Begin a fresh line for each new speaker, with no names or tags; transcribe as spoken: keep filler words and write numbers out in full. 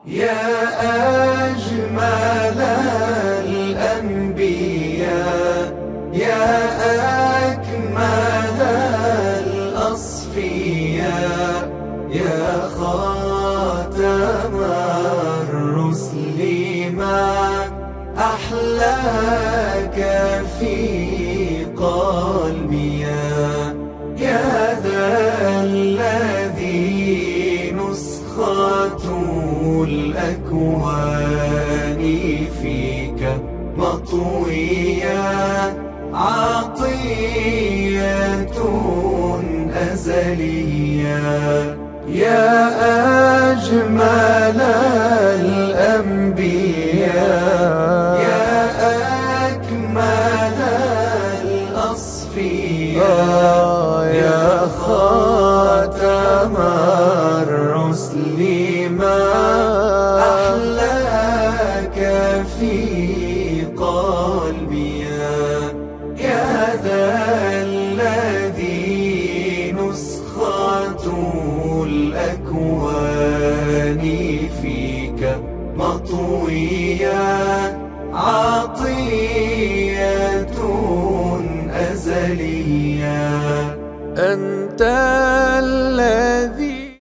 يا أجمل الأنبياء، يا أكمل الأصفياء، يا خاتم الرسل، ما أحلاك في قلبي، يا ذا الذي نسخة الأكوان فيك مطوية، عطية أزلية. يا أجمل الأنبياء، يا أكمل الأصفياء، يا خاتم الرسل، ما أحلاك في قلبي، يا ذا الذي نسخة الأكوان فيك مطوية، عطية أزلية. أنت